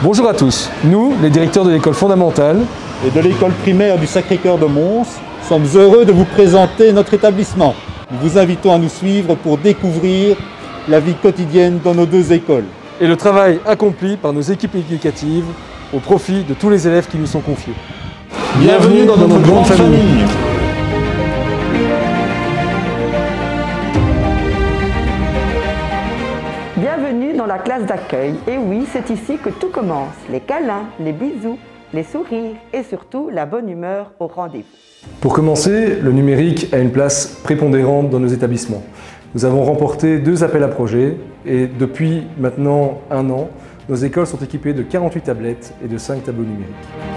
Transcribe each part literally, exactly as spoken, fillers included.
Bonjour à tous, nous, les directeurs de l'école fondamentale et de l'école primaire du Sacré-Cœur de Mons, sommes heureux de vous présenter notre établissement. Nous vous invitons à nous suivre pour découvrir la vie quotidienne dans nos deux écoles. Et le travail accompli par nos équipes éducatives au profit de tous les élèves qui nous sont confiés. Bienvenue dans notre grande famille. Bienvenue dans la classe d'accueil. Et oui, c'est ici que tout commence. Les câlins, les bisous, les sourires et surtout la bonne humeur au rendez-vous. Pour commencer, le numérique a une place prépondérante dans nos établissements. Nous avons remporté deux appels à projets et depuis maintenant un an, nos écoles sont équipées de quarante-huit tablettes et de cinq tableaux numériques.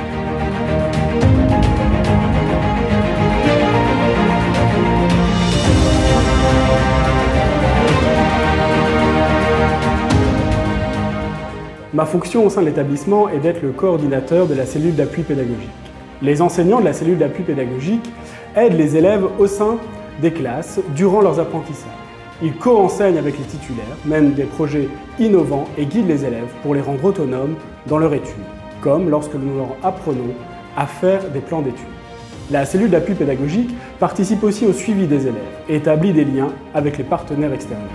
Ma fonction au sein de l'établissement est d'être le coordinateur de la cellule d'appui pédagogique. Les enseignants de la cellule d'appui pédagogique aident les élèves au sein des classes durant leurs apprentissages. Ils co-enseignent avec les titulaires, mènent des projets innovants et guident les élèves pour les rendre autonomes dans leur étude, comme lorsque nous leur apprenons à faire des plans d'études. La cellule d'appui pédagogique participe aussi au suivi des élèves et établit des liens avec les partenaires extérieurs.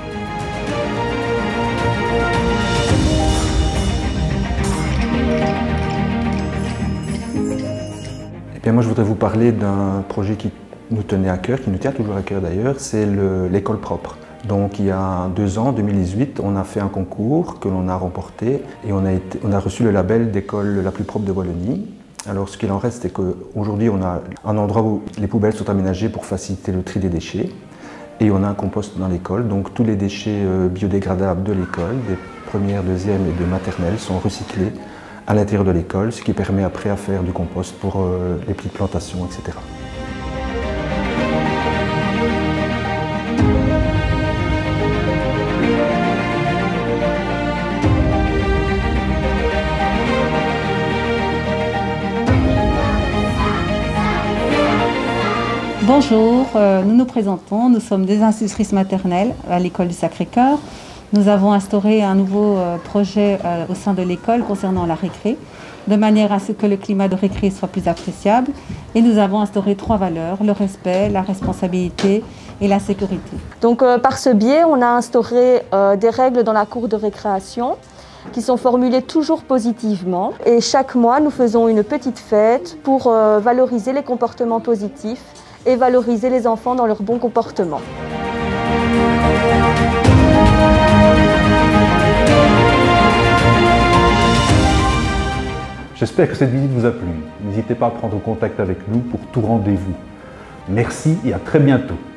Et moi, je voudrais vous parler d'un projet qui nous tenait à cœur, qui nous tient toujours à cœur d'ailleurs, c'est l'école propre. Donc il y a deux ans, en deux mille dix-huit, on a fait un concours que l'on a remporté et on a, été, on a reçu le label d'école la plus propre de Wallonie. Alors ce qu'il en reste, c'est qu'aujourd'hui on a un endroit où les poubelles sont aménagées pour faciliter le tri des déchets et on a un compost dans l'école. Donc tous les déchets biodégradables de l'école, des premières, deuxièmes et de maternelles, sont recyclés à l'intérieur de l'école, ce qui permet après à faire du compost pour euh, les petites plantations, et cetera. Bonjour, euh, nous nous présentons, nous sommes des institutrices maternelles à l'école du Sacré-Cœur. Nous avons instauré un nouveau euh, projet euh, au sein de l'école concernant la récré, de manière à ce que le climat de récré soit plus appréciable. Et nous avons instauré trois valeurs, le respect, la responsabilité et la sécurité. Donc euh, par ce biais, on a instauré euh, des règles dans la cour de récréation qui sont formulées toujours positivement. Et chaque mois, nous faisons une petite fête pour euh, valoriser les comportements positifs et valoriser les enfants dans leur bon comportement. J'espère que cette visite vous a plu. N'hésitez pas à prendre contact avec nous pour tout rendez-vous. Merci et à très bientôt.